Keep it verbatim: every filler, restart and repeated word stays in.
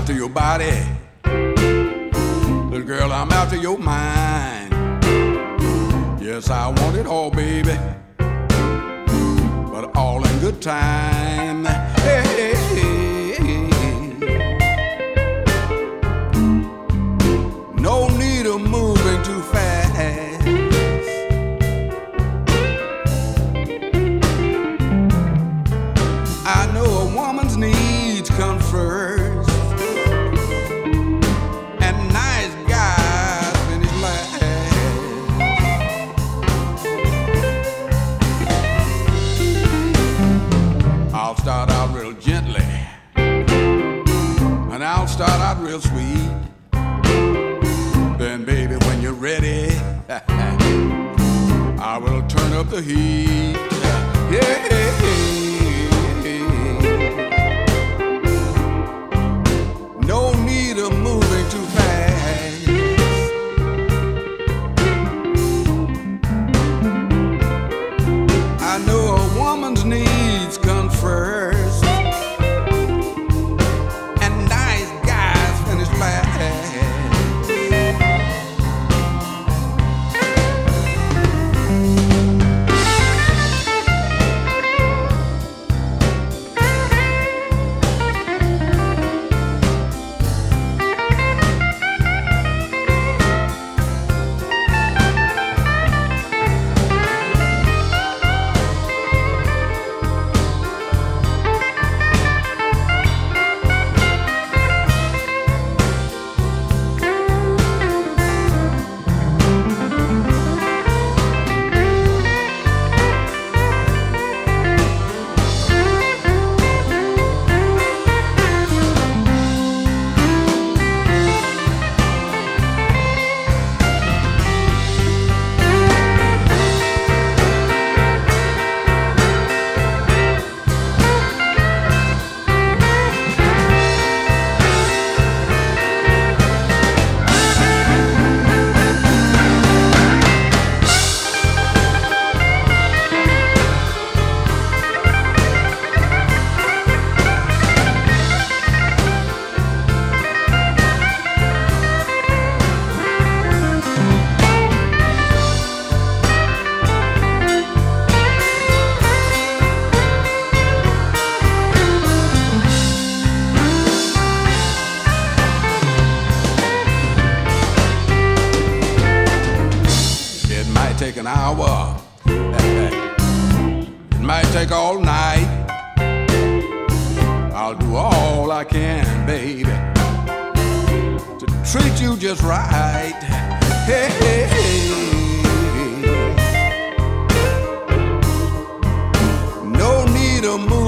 after your body. Little girl, I'm after your mind. Yes, I want it all, baby, but all in good time. Hey, hey, hey. No need of moving too fast. I know a woman's needs come first, and nice guys finish last. I'll start out real gently, and I'll start out real sweet. Then, baby, when you're ready, I will turn up the heat. Yeah. No need of moving too fast. I know a woman's needs come first, and nice guys finish last. Take an hour, it might take all night. I'll do all I can, baby, to treat you just right. Hey, hey, hey. No need of moving